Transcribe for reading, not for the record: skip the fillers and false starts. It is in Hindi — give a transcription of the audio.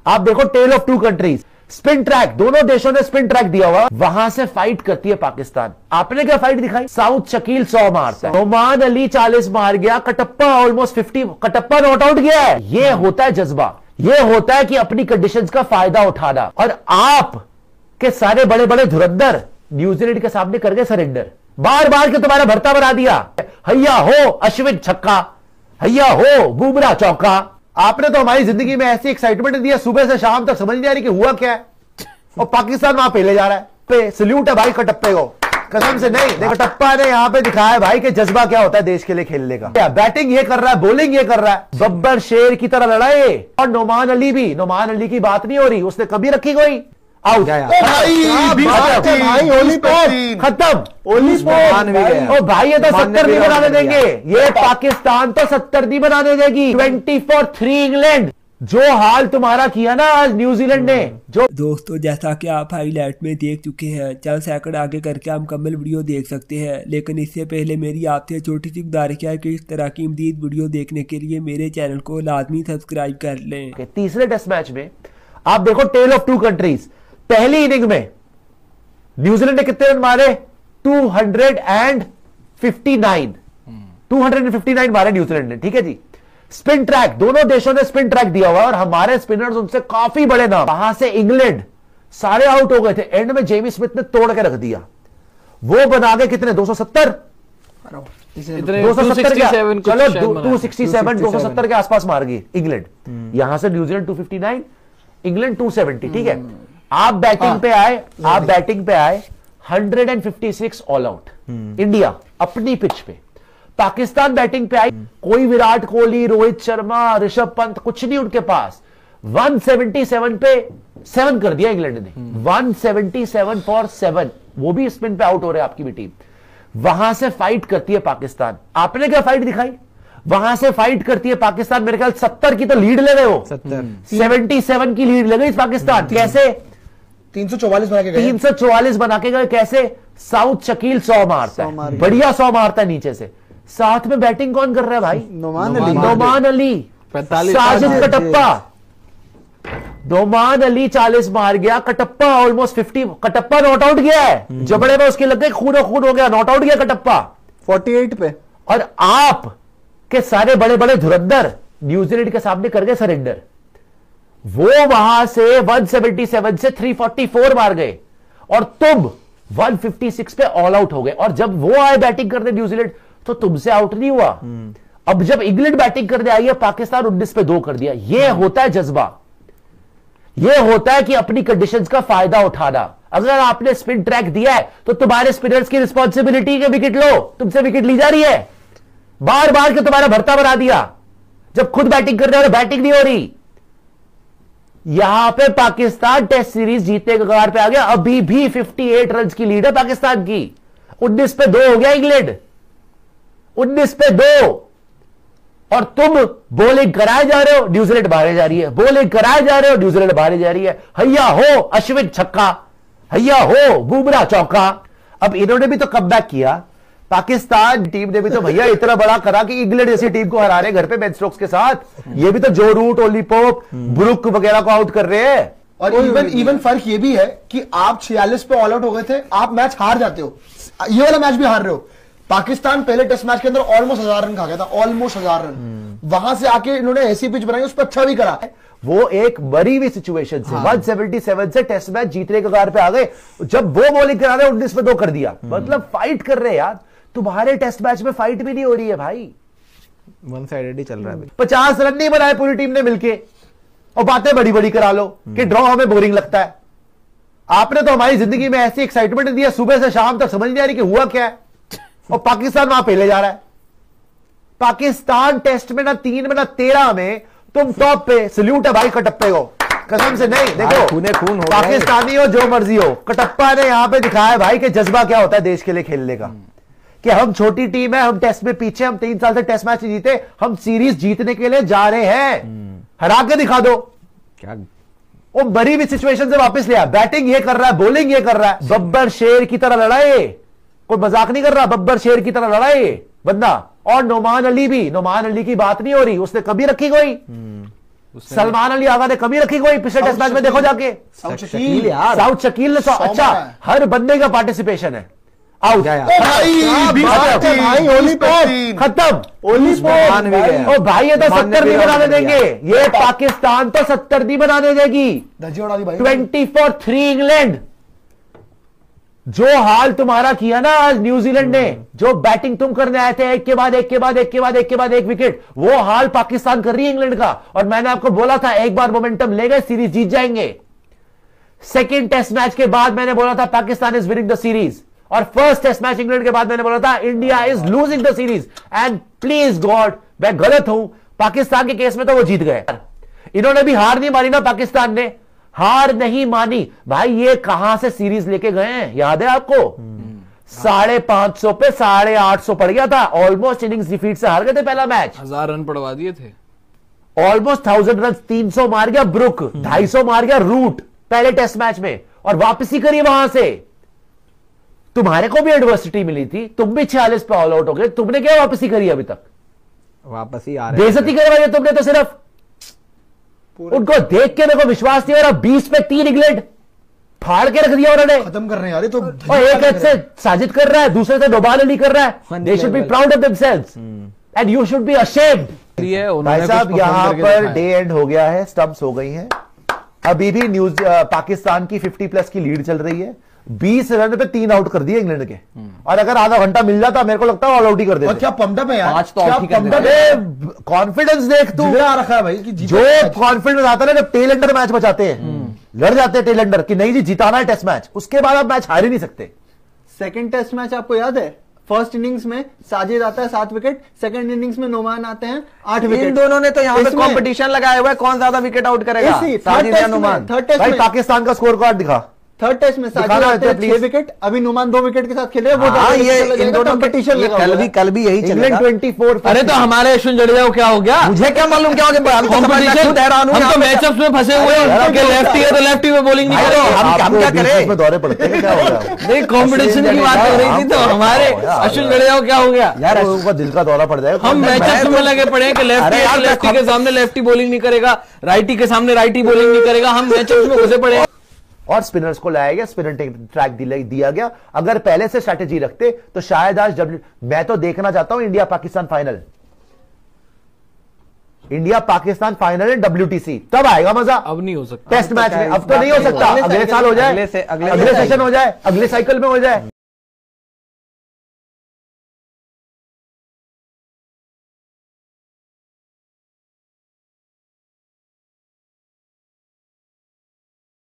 आप देखो tale of two countries, spin track, दोनों देशों ने स्पिन ट्रैक दिया हुआ, वहां से फाइट करती है पाकिस्तान। आपने क्या फाइट दिखाई? साउथ शकील 100 मारता है, नोमान अली 40 मार गया, Kattappa almost 50, Kattappa not out गया है। ये होता है जज्बा, ये होता है कि अपनी कंडीशंस का फायदा उठाना। और आप के सारे बड़े बड़े धुरंधर न्यूजीलैंड के सामने कर गए सरेंडर, बार बार के तुम्हारा भरता बना दिया। हैया हो अश्विन छक्का, हैया हो बुमराह चौका। आपने तो हमारी जिंदगी में ऐसी एक्साइटमेंट दी है, सुबह से शाम तक समझ नहीं आ रही कि हुआ क्या है, और पाकिस्तान वहां पहले जा रहा है। पे सल्यूट है भाई कटप्पे को, कसम से। नहीं, कटप्पा ने यहां पे दिखाया है भाई कि जज्बा क्या होता है देश के लिए खेलने का। बैटिंग ये कर रहा है, बॉलिंग ये कर रहा है, बब्बर शेर की तरह लड़ाए। और नोमान अली भी, नोमान अली की बात नहीं हो रही, उसने कभी रखी कोई आउट। खत्म। ओ भाई ये तो 70 नहीं बनाने देंगे, ये पाकिस्तान तो 70 नहीं बनाने देगी। 24-3 इंग्लैंड, जो हाल तुम्हारा किया ना आज न्यूजीलैंड ने। जो दोस्तों जैसा कि आप हाईलाइट में देख चुके हैं, चंद सेकंड आगे करके आप मुकम्मल वीडियो देख सकते हैं, लेकिन इससे पहले मेरी आपसे छोटी सी गुजारिश है कि इस तरह की मज़ीद वीडियो देखने के लिए मेरे चैनल को लाजमी सब्सक्राइब कर लें। तीसरे टेस्ट मैच में आप देखो टेल ऑफ टू कंट्रीज, पहली इनिंग में न्यूजीलैंड ने कितने रन मारे? 259 मारे न्यूजीलैंड ने, ठीक है जी। स्पिन ट्रैक, दोनों देशों ने स्पिन ट्रैक दिया हुआ है, और हमारे स्पिनर्स उनसे काफी बड़े नाम। वहां से इंग्लैंड सारे आउट हो गए थे, एंड में जेमी स्मिथ ने तोड़ के रख दिया। वो बना के कितने? 270 चलो 270 के आसपास मार गई इंग्लैंड। यहां से न्यूजीलैंड 259, इंग्लैंड 270, ठीक है। आप बैटिंग पे आए, 156 ऑल आउट इंडिया अपनी पिच पे। पाकिस्तान बैटिंग पे आई, कोई विराट कोहली, रोहित शर्मा, ऋषभ पंत कुछ नहीं उनके पास। 177 पे 7 कर दिया इंग्लैंड ने, 177 फॉर 7, वो भी स्पिन पे आउट हो रहे आपकी भी टीम। वहां से फाइट करती है पाकिस्तान। आपने क्या फाइट दिखाई? वहां से फाइट करती है पाकिस्तान। मेरे ख्याल 70 की तो लीड ले गए हो, 77 की लीड ले गई पाकिस्तान। कैसे? 344 बना के गए। कैसे? साउथ शकील 100 मारता है, बढ़िया 100 मारता है नीचे से। साथ में बैटिंग कौन कर रहा है भाई? नोमान अली, साजिद कटप्पा। नोमान अली 40 मार गया, Kattappa almost 50, Kattappa not out गया है, जबड़े में उसके लग गए, खून हो गया, नॉट आउट गया कटप्पा 48 पे। और आप के सारे बड़े बड़े धुरंधर न्यूजीलैंड के सामने कर गए सरेंडर। वो वहां से 177 से 344 मार गए, और तुम 156 पे ऑल आउट हो गए। और जब वो आए बैटिंग करने न्यूजीलैंड, तो तुमसे आउट नहीं हुआ। अब जब इंग्लैंड बैटिंग करने आई है, पाकिस्तान 19 पे 2 कर दिया। ये होता है जज्बा, ये होता है कि अपनी कंडीशंस का फायदा उठाना। अगर आपने स्पिन ट्रैक दिया है, तो तुम्हारे स्पिनर्स की रिस्पॉन्सिबिलिटी के विकेट लो, तुमसे विकेट ली जा रही है, बार बार के तुम्हारा भरता बना दिया। जब खुद बैटिंग करने वाले बैटिंग नहीं हो रही। यहां पे पाकिस्तान टेस्ट सीरीज जीतने के कगार पे आ गया। अभी भी 58 रन की लीड है पाकिस्तान की। 19 पे 2 हो गया इंग्लैंड, 19 पे 2। और तुम बॉलिंग कराए जा रहे हो, न्यूजीलैंड बाहर जा रही है, बॉलिंग कराए जा रहे हो, न्यूजीलैंड बाहर जा रही है। हैया हो अश्विन छक्का, हैया हो बुमराह चौका। अब इन्होंने भी तो कमबैक किया, पाकिस्तान टीम ने भी तो भैया इतना बड़ा करा कि इंग्लैंड जैसी टीम को हरा रहे घर पे बेन स्टोक्स के साथ। ये भी तो जो रूट, ओली पोप, ब्रुक वगैरह को आउट कर रहे हैं। और इवन फर्क ये भी है कि आप 46 पे ऑल आउट हो गए थे, आप मैच हार जाते हो, ये वाला मैच भी हार रहे हो। पाकिस्तान पहले टेस्ट मैच के अंदर ऑलमोस्ट 1000 रन खा गया था, ऑलमोस्ट 1000 रन। वहां से आके इन्होंने ऐसी पिच बनाई, उस पर अच्छा भी करा। वो एक मरी हुई सिचुएशन से 177 से टेस्ट मैच जीतने के कगार पे आ गए। जब वो बॉलिंग करा रहे 19 पे 2 कर दिया, मतलब फाइट कर रहे हैं यार। तुम्हारे टेस्ट मैच में फाइट भी नहीं हो रही है भाई, वन साइडेड ही चल रहा है। 50 रन नहीं बनाए पूरी टीम ने मिलके, और बातें बड़ी बड़ी करा लो कि ड्रॉ हमें बोरिंग लगता है। आपने तो हमारी जिंदगी में ऐसी एक्साइटमेंट दी है, सुबह से शाम तक समझ नहीं आ रही कि हुआ क्या है, और पाकिस्तान वहां पहले जा रहा है। पाकिस्तान टेस्ट में ना 3 में ना 13 में तुम टॉप पे। सल्यूट है भाई कटप्पे को, कसम से। नहीं देखो, खून हो पाकिस्तानी हो जो मर्जी हो, कटप्पा ने यहां पे दिखाया है भाई कि जज्बा क्या होता है देश के लिए खेलने का। कि हम छोटी टीम है, हम टेस्ट में पीछे, हम 3 साल से टेस्ट मैच जीते, हम सीरीज जीतने के लिए जा रहे हैं। हरा के दिखा दो। क्या वो बड़ी हुई सिचुएशन से वापस लिया। बैटिंग ये कर रहा है, बॉलिंग ये कर रहा है, बब्बर शेर की तरह लड़ाए। कोई मजाक नहीं कर रहा, बब्बर शेर की तरह लड़ाए बंदा। और नोमान अली भी, नोमान अली की बात नहीं हो रही, उसने कभी रखी कोई सलमान अली आगा ने कमी रखी कोई पिछले टेस्ट मैच में? देखो जाके शकील यार, साउथ शकील ने अच्छा हर बंदे का पार्टिसिपेशन है। आउट खत्म। ओ भाई ये तो 70 नहीं बनाने देंगे, ये पाकिस्तान तो 70 नहीं बनाने देगी। 24-3 इंग्लैंड। जो हाल तुम्हारा किया ना आज न्यूजीलैंड ने, जो बैटिंग तुम करने आए थे एक के बाद एक के बाद एक के बाद एक के बाद एक विकेट, वो हाल पाकिस्तान कर रही है इंग्लैंड का। और मैंने आपको बोला था एक बार मोमेंटम ले गए सीरीज जीत जाएंगे। सेकंड टेस्ट मैच के बाद मैंने बोला था Pakistan is winning the series, और फर्स्ट टेस्ट मैच इंग्लैंड के बाद मैंने बोला था India is losing the series. And please God मैं गलत हूं, पाकिस्तान के केस में तो वो जीत गए। इन्होंने भी हार नहीं मानी ना, पाकिस्तान ने हार नहीं मानी भाई। ये कहां से सीरीज लेके गए हैं, याद है आपको? 550 पे 850 पड़ गया था, ऑलमोस्ट इनिंग्स डिफीट से हार गए थे पहला मैच। 1000 रन पड़वा दिए थे, ऑलमोस्ट 1000 रन। 300 मार गया ब्रुक, 250 मार गया रूट पहले टेस्ट मैच में, और वापसी करी वहां से। तुम्हारे को भी एडवर्सिटी मिली थी, तुम भी 46 पे ऑल आउट हो गए, तुमने क्या वापसी करी अभी तक? वापसी आ रहे बेइज्जती करवाई है तुमने तो सिर्फ। उनको देख के मेरे को विश्वास नहीं हो रहा। 20 पे 3 इंग्लैंड फाड़ के रख दिया उन्होंने, खत्म कर रहे हैं यार ये तो। और एक हाथ से साजिद कर रहा है, दूसरे से डोबाल अली कर रहा है। They should be proud of themselves and you should be ashamed. भाई साहब यहां पर डे एंड हो गया है, स्टंप्स हो गई हैं। अभी भी न्यूज पाकिस्तान की 50+ की लीड चल रही है। 20 रन पे 3 आउट कर दिए इंग्लैंड के, और अगर आधा घंटा मिल जाता मेरे को लगता है ऑल आउट ही कर देते। क्या पंप है यार, 5 तो आउट ही कर देते। कॉन्फिडेंस देख तू, आ रखा है भाई कि जो कॉन्फिडेंस आता है ना जब टेल एंडर मैच बचाते हैं, लड़ जाते हैं टेल एंडर कि नहीं जी जिताना है टेस्ट मैच, उसके बाद आप मैच हार ही नहीं सकते। सेकंड टेस्ट मैच आपको याद है? फर्स्ट इनिंग्स में साजिद आता है 7 विकेट, सेकंड इनिंग्स में नोमान आते हैं 8 विकेट। इन दोनों ने तो यहाँ पे कंपटीशन लगाया हुआ है, कौन ज्यादा विकेट आउट करेगा, साजिद या नुमान। थर्ड टेस्ट भाई में पाकिस्तान का स्कोर कार्ड दिखा। थर्ड टेस्ट में साजिद आते हैं 6 विकेट, अभी नुमान 2 विकेट के साथ खेले। वो ये इन दोनों कंपटीशन कल भी यही चलेगा। 24। अरे तो हमारे अश्विन जडेजा को क्या हो गया? मुझे क्या मालूम क्या हो गया, हम तो मैचअप्स में फंसे हुए हैं, लेफ्टी है तो लेफ्टी में बॉलिंग नहीं करेगा। हम क्या करें, में दौरे पड़ते हैं क्या हो गया? नहीं कॉम्पिटिशन की बात हो रही थी, तो हमारे अश्विन जडेजा को क्या हो गया यार? उनका दिल का दौरा पड़ जाएगा। हम मैचअप्स में लगे पड़े हैं कि लेफ्टी के सामने लेफ्टी बॉलिंग नहीं करेगा, राइटी के सामने राइटी बॉलिंग नहीं करेगा। हम मैचअप्स में घुसे पड़े हैं और स्पिनर्स को लाया गया, स्पिनर ट्रैक दिया गया। अगर पहले से स्ट्रैटेजी रखते तो शायद आज मैं तो देखना चाहता हूं India Pakistan final, India Pakistan final in WTC, तब आएगा मजा। अब नहीं हो सकता टेस्ट मैच में अब तो नहीं हो सकता, अगले साल हो जाए, अगले सेशन हो जाए, अगले साइकिल में हो जाए।